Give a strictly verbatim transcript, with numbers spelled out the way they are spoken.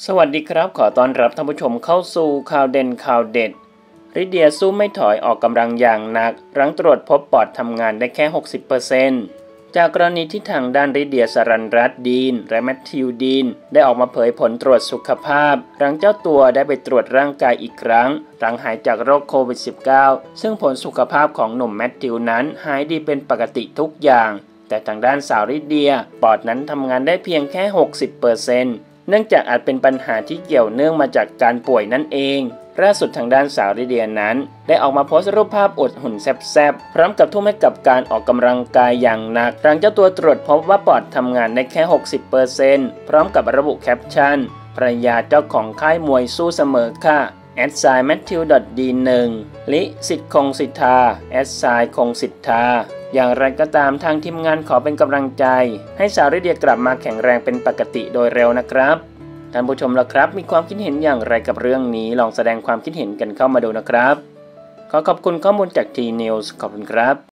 สวัสดีครับขอต้อนรับท่านผู้ชมเข้าสู่ข่าวเด่นข่าวเด็ดริเดียสู้ไม่ถอยออกกำลังอย่างหนักหลังตรวจพบปอดทำงานได้แค่ หกสิบเปอร์เซ็นต์ จากกรณีที่ทางด้านริเดียสรันรัตน์ดีนและแมทธิวดีนได้ออกมาเผยผลตรวจสุขภาพหลังเจ้าตัวได้ไปตรวจร่างกายอีกครั้งหลังหายจากโรคโควิด สิบเก้า ซึ่งผลสุขภาพของหนุ่มแมทธิวนั้นหายดีเป็นปกติทุกอย่างแต่ทางด้านสาวริเดียปอดนั้นทำงานได้เพียงแค่ หกสิบเปอร์เซ็นต์ เนื่องจากอาจเป็นปัญหาที่เกี่ยวเนื่องมาจากการป่วยนั่นเองล่าสุดทางด้านสาวริเดียนั้นได้ออกมาโพสต์รูปภาพอวดหุ่นแซ่บๆพร้อมกับทุ่มให้กับการออกกำลังกายอย่างหนักหลังเจ้าตัวตรวจพบว่าปอดทำงานได้แค่ หกสิบเปอร์เซ็นต์ พร้อมกับระบุแคปชั่นภรรยาเจ้าของค่ายมวยสู้เสมอค่ะแอดไซน์แมทธิวดอทดีหนึ่งลิสิทธิ์คงสิทธาแอดไซน์คงสิทธาอย่างไรก็ตามทางทีมงานขอเป็นกำลังใจให้สาวริเดียกลับมาแข็งแรงเป็นปกติโดยเร็วนะครับท่านผู้ชมล่ะครับมีความคิดเห็นอย่างไรกับเรื่องนี้ลองแสดงความคิดเห็นกันเข้ามาดูนะครับขอขอบคุณข้อมูลจาก ที นิวส์ ขอบคุณครับ